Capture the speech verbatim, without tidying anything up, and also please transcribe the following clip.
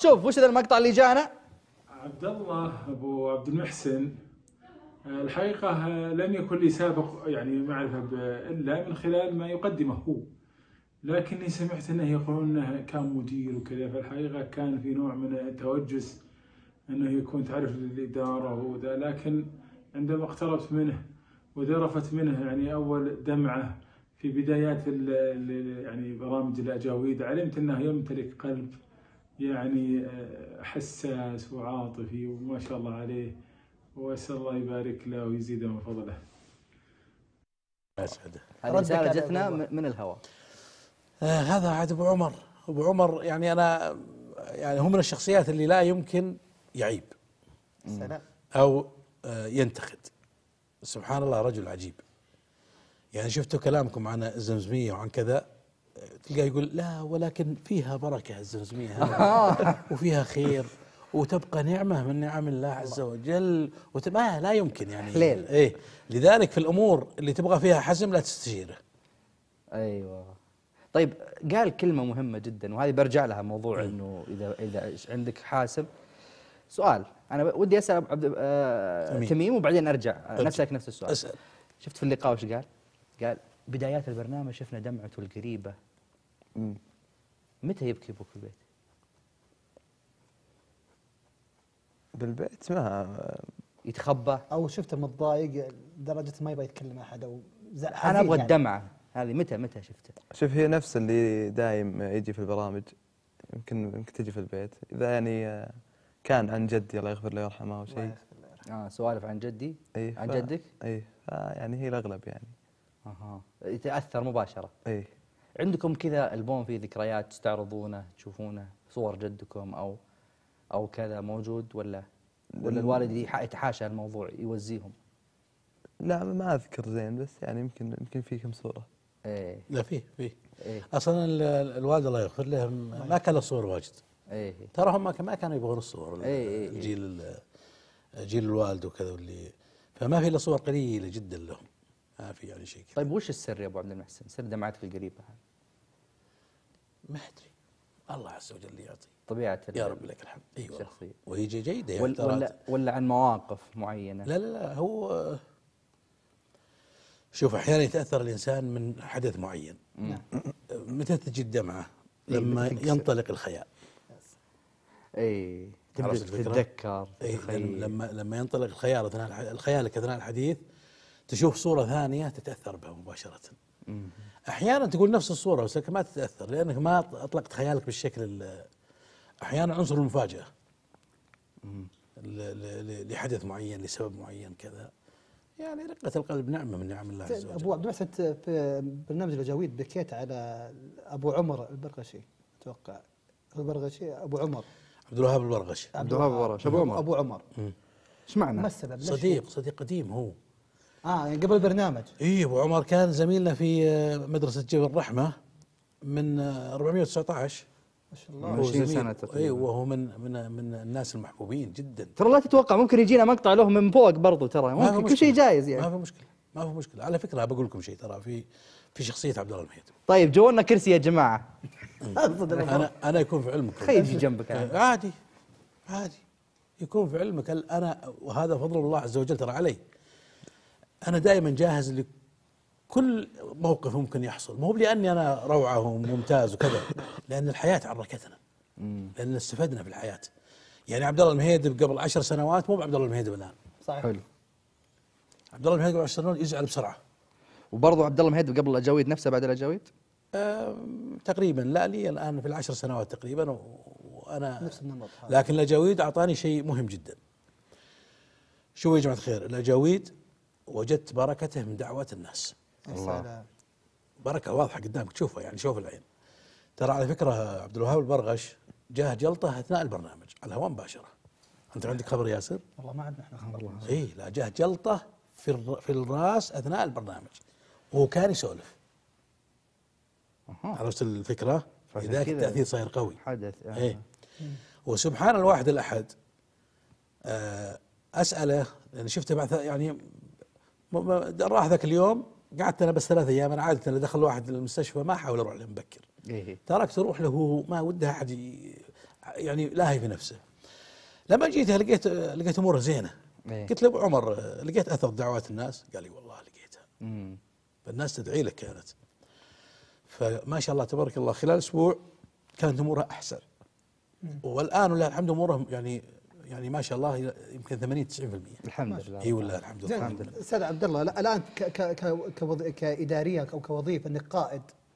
شوف وش ذا المقطع اللي جانا؟ عبد الله ابو عبد المحسن الحقيقه لم يكن لي سابق يعني معرفه الا من خلال ما يقدمه هو، لكني سمعت انه يقولون انه كان مدير وكذا، فالحقيقه كان في نوع من التوجس انه يكون تعرف الاداره وذا، لكن عندما اقتربت منه وذرفت منه يعني اول دمعه في بدايات يعني برامج الاجاويد، علمت انه يمتلك قلب يعني حساس وعاطفي وما شاء الله عليه، واسال الله يبارك له ويزيده من فضله. اسعده. هذه رسالة جتنا من الهواء. آه هذا عاد ابو عمر، ابو عمر يعني انا يعني هو من الشخصيات اللي لا يمكن يعيب سلام او آه ينتقد. سبحان الله رجل عجيب. يعني شفتوا كلامكم عن الزمزميه وعن كذا، تلقاه يقول لا ولكن فيها بركه الزمزميه وفيها خير وتبقى نعمه من نعم الله عز وجل وما لا يمكن يعني حليل. ايه لذلك في الامور اللي تبغى فيها حزم لا تستشيره. ايوه. طيب قال كلمه مهمه جدا وهذه برجع لها موضوع انه اذا اذا عندك حاسب. سؤال انا ودي اسال ابو عبد آه تميم وبعدين ارجع نسالك نفس السؤال. أسأل. شفت في اللقاء وش قال؟ قال بدايات البرنامج شفنا دمعته القريبه. امم متى يبكي ابوك في البيت؟ بالبيت ما يتخبى او شفته متضايق لدرجه ما يبغى يتكلم احد او زعل. انا ابغى يعني. الدمعه هذه متى متى شفته؟ شوف هي نفس اللي دايم يجي في البرامج، يمكن يمكن تجي في البيت اذا يعني كان عن جدي الله يغفر له ويرحمه او شيء. اه سوالف عن جدي؟ اي عن جدك؟ اي يعني هي الاغلب يعني. اها يتاثر مباشره. اي. عندكم كذا البوم فيه ذكريات تستعرضونه تشوفونه صور جدكم او او كذا موجود ولا ولا الوالد يتحاشى الموضوع يوزيهم؟ لا ما اذكر زين بس يعني يمكن يمكن في كم صوره. ايه لا فيه فيه إيه؟ اصلا الوالد الله يغفر له ما كان له صور واجد. ايه ترى هم ما كانوا يبغون الصور. إيه إيه الجيل جيل الوالد وكذا واللي فما في الا صور قليله جدا لهم، ما في يعني شيء. طيب وش السر يا ابو عبد المحسن؟ سر دمعتك القريبه هذه؟ ما ادري الله عز وجل يعطي طبيعه يا رب لك الحمد. ايوه الشخصيه وهي جيده يعني ولا, ولا ولا عن مواقف معينه؟ لا لا لا هو شوف احيانا يتاثر الانسان من حدث معين. نعم. متى تجي الدمعه؟ لما ينطلق الخيال. اي تبدا تتذكر إيه لما لما ينطلق الخيال اثناء خيالك اثناء الحديث تشوف صوره ثانيه تتاثر بها مباشره. مم. احيانا تقول نفس الصوره بس ما تتاثر لانك ما اطلقت خيالك بالشكل. احيانا عنصر المفاجاه لحدث معين لسبب معين كذا. يعني رقه القلب نعمه من نعم الله عز وجل. ابو عبد المحسن في برنامج الاجاويد بكيت على ابو عمر البرغشي اتوقع البرغشي ابو عمر عبد الوهاب البرغشي. عبد الوهاب البرغشي ابو عمر ابو عمر ايش معنى؟ ما السبب؟ صديق صديق قديم هو. اه يعني قبل البرنامج. اي ابو عمر كان زميلنا في مدرسه جبل الرحمه من أربعمئة وتسعة عشر. ما شاء الله. عشرين سنه تقريبا. اي وهو من من من الناس المحبوبين جدا. ترى لا تتوقع ممكن يجينا مقطع له من فوق برضو ترى ممكن كل شيء جايز يعني. ما في مشكله ما في مشكله. على فكره بقول لكم شيء ترى في في شخصيه عبد الله المهيد. طيب جونا كرسي يا جماعه. انا انا يكون في علمك خليه يجي جنبك يعني. عادي عادي يكون في علمك. انا وهذا فضل الله عز وجل ترى علي. انا دائما جاهز لكل موقف ممكن يحصل، مو لاني انا روعه وممتاز وكذا، لان الحياه عركتنا. لان استفدنا في الحياه. يعني عبد الله المهيدب قبل عشر سنوات مو بعبد الله المهيدب الان. صحيح. حلو. عبد الله المهيدب قبل عشر سنوات يزعل بسرعه. وبرضه عبد الله المهيدب قبل الاجاويد نفسه بعد الاجاويد؟ آه تقريبا. لا لي الان في العشر سنوات تقريبا وانا نفس النمط. لكن الاجاويد اعطاني شيء مهم جدا. شو يا جماعه الخير؟ الاجاويد وجدت بركته من دعوات الناس. الله. بركه واضحه قدامك تشوفها يعني شوف العين. ترى على فكره عبد الوهاب البرغش جاه جلطه اثناء البرنامج على الهواء مباشره. انت عندك خبر ياسر؟ والله ما عندنا احنا خبر. اي لا جاه جلطه في في الراس اثناء البرنامج وهو كان يسولف. عرفت الفكره؟ لذلك التاثير صاير قوي. حدث يعني. ايه وسبحان الواحد الاحد اساله لان شفته بعد يعني راح ذاك اليوم قعدت انا بس ثلاث ايام. انا عاده اذا دخل واحد المستشفى ما احاول اروح له مبكر. إيه. تركت اروح له ما وده احد يعني لاهي في نفسه. لما جيتها لقيت لقيت اموره زينه. إيه. قلت له ابو عمر لقيت اثر دعوات الناس؟ قال لي والله لقيتها. امم فالناس تدعي لك كانت. فما شاء الله تبارك الله خلال اسبوع كانت امورها احسن. والان ولله الحمد امورها يعني يعني ما شاء الله يمكن ثمانين تسعين بالمئة. الحمد لله. اي والله الحمد لله. زين استاذ عبد الله، لا الان ك ك ك كوظ- كاداريه او كوظيفه انك قائد